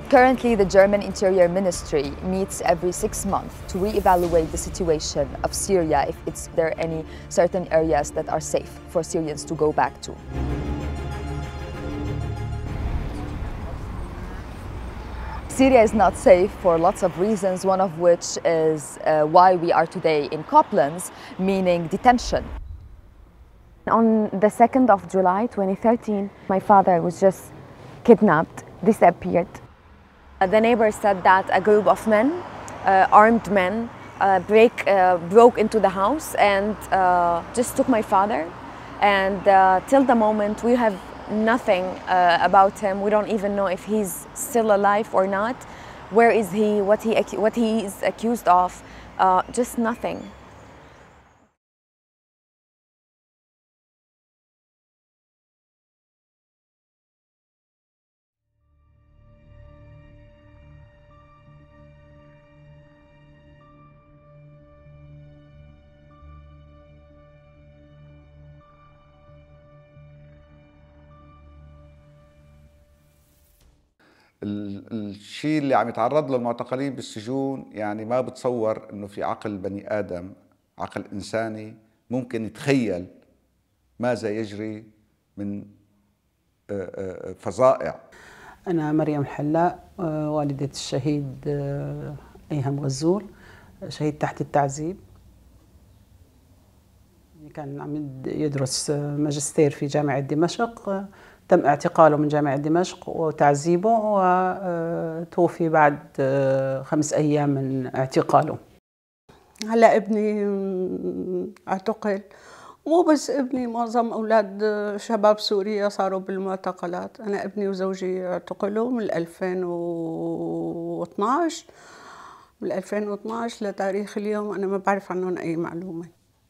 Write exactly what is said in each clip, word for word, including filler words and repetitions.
Currently, the German Interior Ministry meets every six months to re-evaluate the situation of Syria if it's, there are any certain areas that are safe for Syrians to go back to. Syria is not safe for lots of reasons, one of which is uh, why we are today in Koblenz, meaning detention. On the second of July twenty thirteen, my father was just kidnapped, disappeared. Uh, the neighbors said that a group of men, uh, armed men, uh, break, uh, broke into the house and uh, just took my father. And uh, till the moment, we have nothing uh, about him. We don't even know if he's still alive or not. Where is he? What he what he is accused of? Uh, just nothing. الشيء اللي عم يتعرض له المعتقلين بالسجون يعني ما بتصور انه في عقل بني ادم، عقل انساني ممكن يتخيل ماذا يجري من فظائع. انا مريم الحلاق، والدة الشهيد ايهم غزول، شهيد تحت التعذيب. كان عم يدرس ماجستير في جامعة دمشق، تم اعتقاله من جامعة دمشق وتعذيبه وتوفي بعد خمس أيام من اعتقاله. هلا ابني اعتقل، مو بس ابني، معظم أولاد شباب سوريا صاروا بالمعتقلات. أنا ابني وزوجي اعتقلوا من ألفين واثنعش، من ألفين واثنعش لتاريخ اليوم أنا ما بعرف عنهم أي معلومة.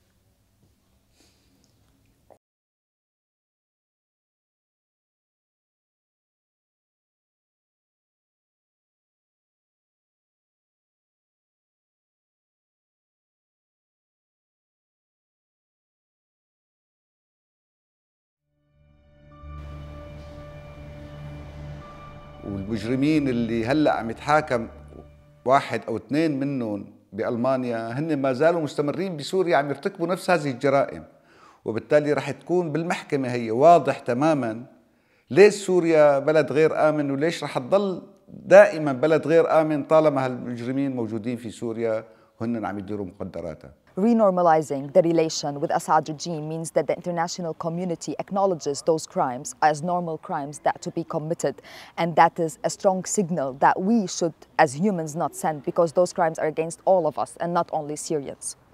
والمجرمين اللي هلا عم يتحاكم واحد او اثنين منهم بالمانيا هن ما زالوا مستمرين بسوريا عم يرتكبوا نفس هذه الجرائم، وبالتالي رح تكون بالمحكمه هي واضح تماما ليش سوريا بلد غير امن وليش رح تضل دائما بلد غير امن طالما هالمجرمين موجودين في سوريا وهن عم يديروا مقدراتها. Renormalizing the relation with Assad regime means that the international community acknowledges those crimes as normal crimes that to be committed, and that is a strong signal that we should as humans not send, because those crimes are against all of us and not only Syrians.